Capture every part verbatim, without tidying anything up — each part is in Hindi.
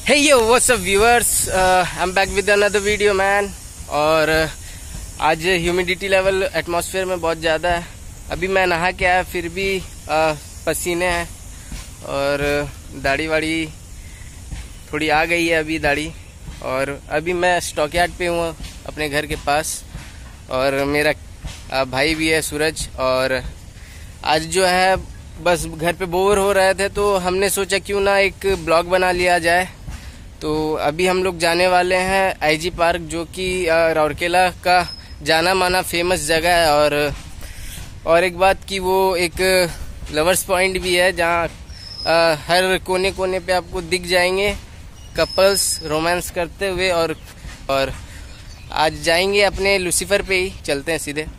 Hey yo, what's up viewers? uh, I'm back with another video man। और आज ह्यूमिडिटी लेवल एटमॉस्फेयर में बहुत ज़्यादा है। अभी मैं नहा के आया फिर भी आ, पसीने हैं और दाढ़ी वाड़ी थोड़ी आ गई है अभी दाढ़ी। और अभी मैं स्टॉक यार्ड पे हूँ अपने घर के पास और मेरा आ, भाई भी है सूरज। और आज जो है बस घर पे बोर हो रहे थे तो हमने सोचा क्यों ना एक ब्लॉग बना लिया जाए। तो अभी हम लोग जाने वाले हैं आईजी पार्क, जो कि राउरकेला का जाना माना फेमस जगह है। और और एक बात कि वो एक लवर्स पॉइंट भी है जहाँ हर कोने कोने पे आपको दिख जाएंगे कपल्स रोमांस करते हुए। और और आज जाएंगे अपने लूसीफर पे ही चलते हैं सीधे।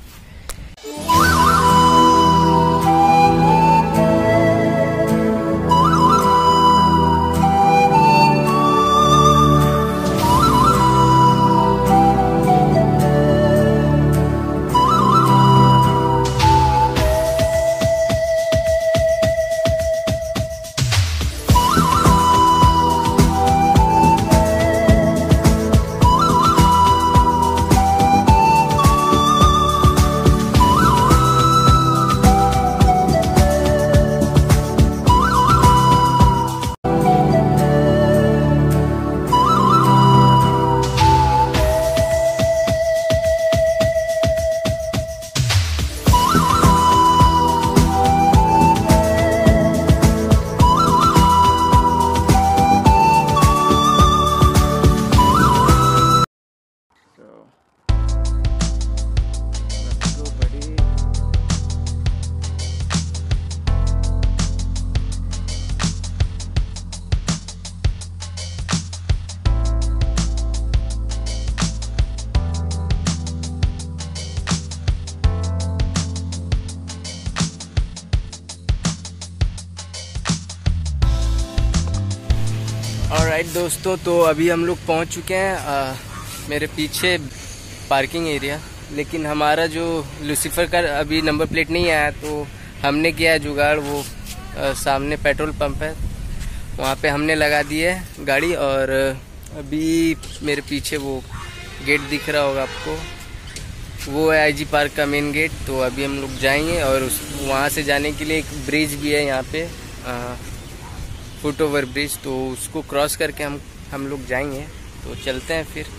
ऑलराइट दोस्तों, तो अभी हम लोग पहुंच चुके हैं आ, मेरे पीछे पार्किंग एरिया। लेकिन हमारा जो लूसीफर का अभी नंबर प्लेट नहीं आया तो हमने किया है जुगाड़। वो आ, सामने पेट्रोल पंप है, वहाँ पे हमने लगा दी है गाड़ी। और अभी मेरे पीछे वो गेट दिख रहा होगा आपको, वो है आईजी पार्क का मेन गेट। तो अभी हम लोग जाएंगे और उस वहाँ से जाने के लिए एक ब्रिज भी है यहाँ पे, आ, फुट ओवर ब्रिज। तो उसको क्रॉस करके हम हम लोग जाएंगे। तो चलते हैं फिर।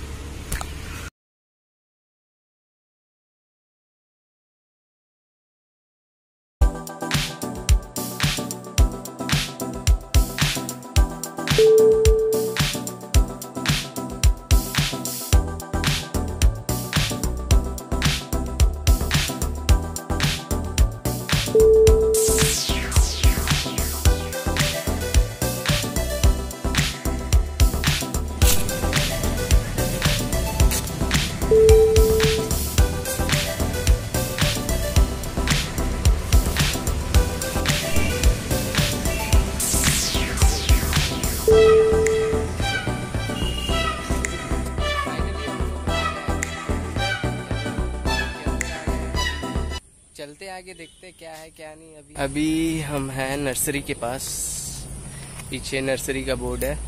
चलते आगे देखते क्या है क्या नहीं। अभी अभी हम हैं नर्सरी के पास, पीछे नर्सरी का बोर्ड है।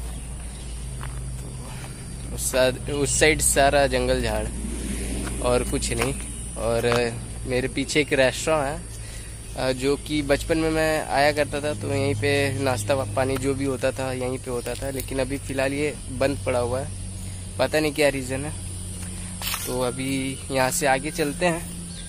तो उस, उस साइड सारा जंगल झाड़ और कुछ नहीं। और मेरे पीछे एक रेस्टोरेंट है जो कि बचपन में मैं आया करता था, तो यहीं पे नाश्ता पानी जो भी होता था यहीं पे होता था। लेकिन अभी फ़िलहाल ये बंद पड़ा हुआ है, पता नहीं क्या रीज़न है। तो अभी यहाँ से आगे चलते हैं।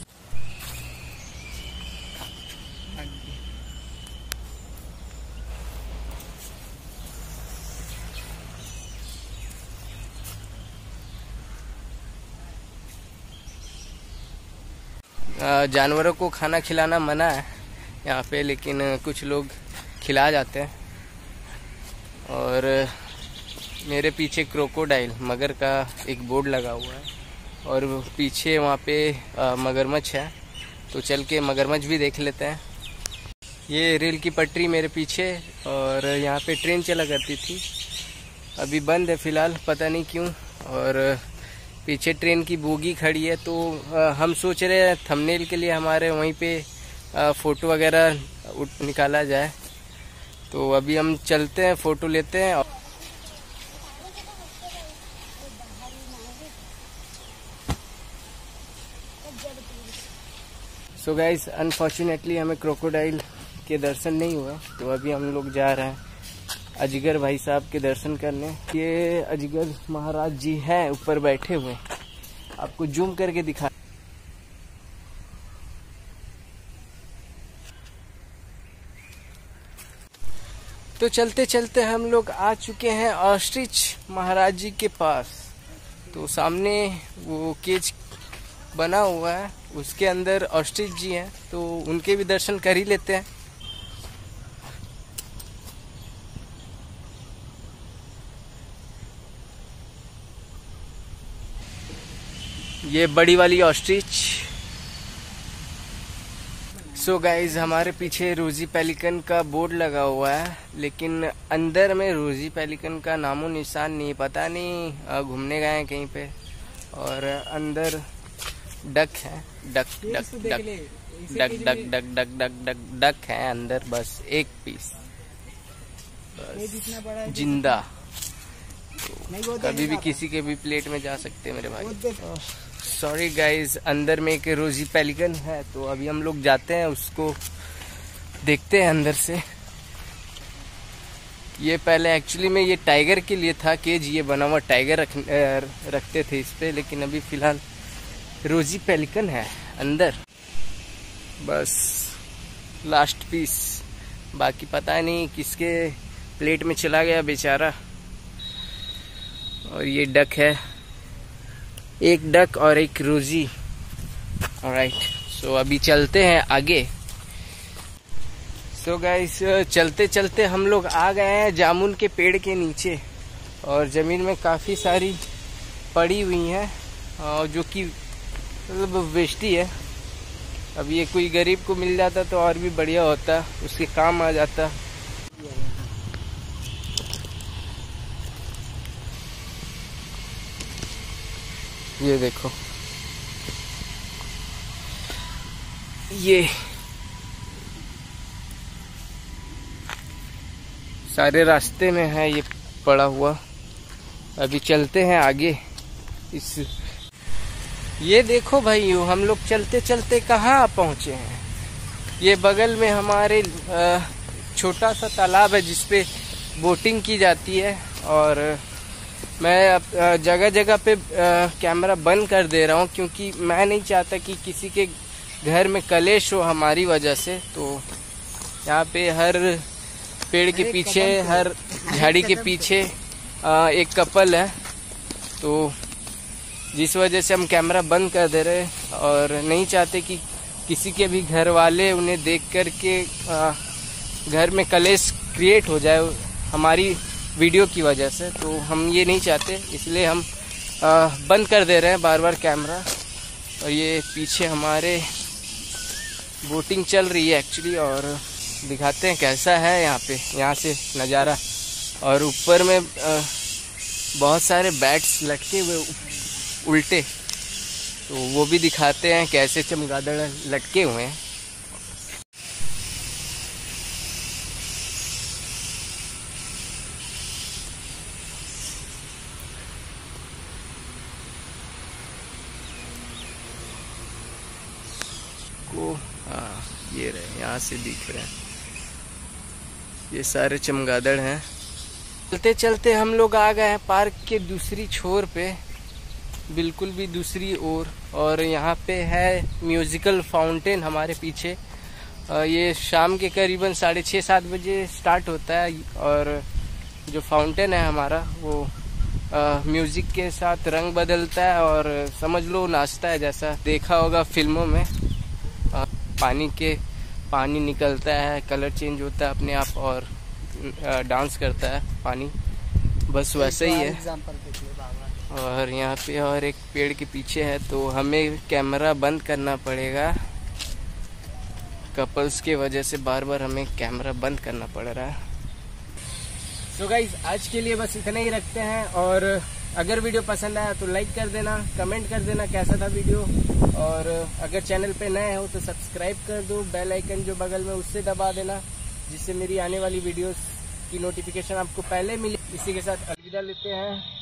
जानवरों को खाना खिलाना मना है यहाँ पे, लेकिन कुछ लोग खिला जाते हैं। और मेरे पीछे क्रोकोडाइल मगर का एक बोर्ड लगा हुआ है और पीछे वहाँ पे मगरमच्छ है। तो चल के मगरमच्छ भी देख लेते हैं। ये रेल की पटरी मेरे पीछे, और यहाँ पे ट्रेन चला करती थी, अभी बंद है फ़िलहाल, पता नहीं क्यों। और पीछे ट्रेन की बोगी खड़ी है। तो आ, हम सोच रहे हैं थंबनेल के लिए हमारे वहीं पे आ, फ़ोटो वगैरह निकाला जाए। तो अभी हम चलते हैं, फ़ोटो लेते हैं। सो गाइस, अनफॉर्चुनेटली हमें क्रोकोडाइल के दर्शन नहीं हुआ, तो अभी हम लोग जा रहे हैं अजगर भाई साहब के दर्शन करने। ये अजगर महाराज जी हैं ऊपर बैठे हुए, आपको जूम करके दिखा। तो चलते चलते हम लोग आ चुके हैं ऑस्ट्रिच महाराज जी के पास। तो सामने वो केज बना हुआ है, उसके अंदर ऑस्ट्रिच जी हैं, तो उनके भी दर्शन कर ही लेते हैं। ये बड़ी वाली ऑस्ट्रिच। सो गाइज, हमारे पीछे रोजी पेलिकन का बोर्ड लगा हुआ है, लेकिन अंदर में रोजी पेलिकन का नामो निशान नहीं, पता नहीं घूमने गए हैं कहीं पे। और अंदर डक है, duck duck duck duck duck duck duck duck duck duck है अंदर, बस एक पीस बस जिंदा। तो कभी भी किसी के भी प्लेट में जा सकते हैं मेरे भाई। सॉरी गाइज, अंदर में एक रोजी पेलिकन है, तो अभी हम लोग जाते हैं, उसको देखते हैं अंदर से। ये पहले एक्चुअली में ये टाइगर के लिए था केज, ये बना हुआ टाइगर रख, रखते थे इस पे, लेकिन अभी फिलहाल रोजी पेलिकन है अंदर। बस लास्ट पीस, बाकी पता नहीं किसके प्लेट में चला गया बेचारा। और ये डक है, एक डक और एक रोजी। ऑलराइट, सो अभी चलते हैं आगे। सो गाइस, चलते चलते हम लोग आ गए हैं जामुन के पेड़ के नीचे, और जमीन में काफी सारी पड़ी हुई हैं, जो कि मतलब वेस्टी है। अब ये कोई गरीब को मिल जाता तो और भी बढ़िया होता, उसके काम आ जाता। ये देखो, ये सारे रास्ते में है ये पड़ा हुआ। अभी चलते हैं आगे। इस ये देखो भाइयों, हम लोग चलते चलते कहाँ पहुँचे हैं। ये बगल में हमारे छोटा सा तालाब है जिसपे बोटिंग की जाती है, और मैं जगह जगह पे कैमरा बंद कर दे रहा हूँ, क्योंकि मैं नहीं चाहता कि किसी के घर में कलेश हो हमारी वजह से। तो यहाँ पे हर पेड़ के पीछे, हर झाड़ी के पीछे एक कपल है, तो जिस वजह से हम कैमरा बंद कर दे रहे, और नहीं चाहते कि किसी के भी घर वाले उन्हें देख कर के घर में कलेश क्रिएट हो जाए हमारी वीडियो की वजह से। तो हम ये नहीं चाहते, इसलिए हम आ, बंद कर दे रहे हैं बार बार कैमरा। और ये पीछे हमारे बोटिंग चल रही है एक्चुअली, और दिखाते हैं कैसा है यहाँ पे, यहाँ से नज़ारा। और ऊपर में आ, बहुत सारे बैट्स लटके हुए उल्टे, तो वो भी दिखाते हैं कैसे चमगादड़ लटके हुए हैं। को हाँ, ये रहे, यहाँ से दिख रहे हैं, ये सारे चमगादड़ हैं। चलते चलते हम लोग आ गए हैं पार्क के दूसरी छोर पे, बिल्कुल भी दूसरी ओर। और यहाँ पे है म्यूजिकल फाउंटेन हमारे पीछे। ये शाम के करीबन साढ़े छः सात बजे स्टार्ट होता है, और जो फाउंटेन है हमारा वो म्यूजिक के साथ रंग बदलता है, और समझ लो नाचता है, जैसा देखा होगा फिल्मों में। आ, पानी के पानी निकलता है, कलर चेंज होता है अपने आप, और आ, डांस करता है पानी, बस वैसा ही है। और यहाँ पे और एक पेड़ के पीछे है, तो हमें कैमरा बंद करना पड़ेगा। कपल्स के वजह से बार बार हमें कैमरा बंद करना पड़ रहा है। सो गाइज, आज के लिए बस इतना ही रखते हैं, और अगर वीडियो पसंद आया तो लाइक कर देना, कमेंट कर देना कैसा था वीडियो, और अगर चैनल पे नए हो तो सब्सक्राइब कर दो, बेल आइकन जो बगल में उससे दबा देना, जिससे मेरी आने वाली वीडियोस की नोटिफिकेशन आपको पहले मिले। इसी के साथ अलविदा लेते हैं।